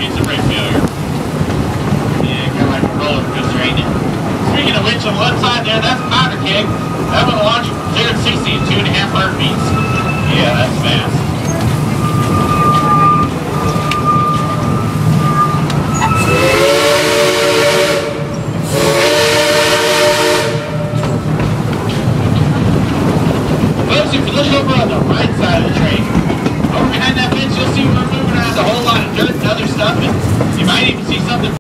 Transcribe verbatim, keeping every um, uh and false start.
It's a brake failure. Yeah, kind of like a roller coaster, ain't it? Speaking of which, on one side there, that's a powder keg. That one will launch from zero to sixty in two and a half heartbeats. Yeah, that's fast. Folks, if you look over on the right side of the train, over behind that fence, you'll see we're moving around a whole lot of dirt and other stuff, and you might even see something